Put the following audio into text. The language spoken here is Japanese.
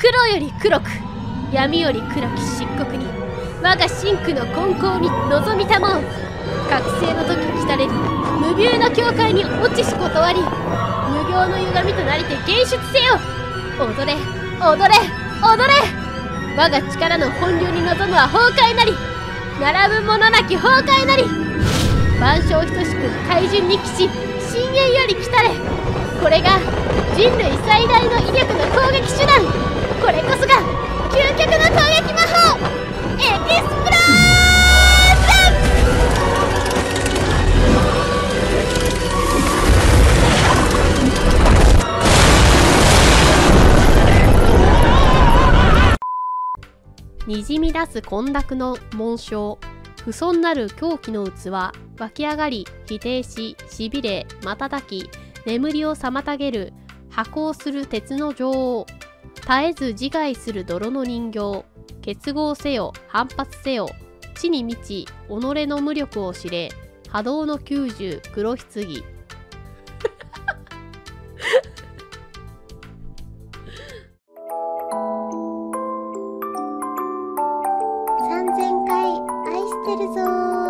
黒より黒く、闇より暗き漆黒に、我が真紅の金光に望みたまおう。覚醒の時来たれる無謬の境界に落ちし断り、無行の歪みとなりて現出せよ。踊れ踊れ踊れ。我が力の本流に臨むは崩壊なり、並ぶ者なき崩壊なり。万象等しく怪人に騎士深淵より来たれ。これが人類最大の威力の攻撃手段。これこそが究極の攻撃魔法、エキスプロージョン。にじみ出す混濁の紋章、不遜なる狂気の器、湧き上がり否定ししびれ瞬き眠りを妨げる破壊する鉄の女王、絶えず自害する泥の人形。結合せよ反発せよ、地に満ち己の無力を知れ。波動の90黒棺。 3000回愛してるぞー。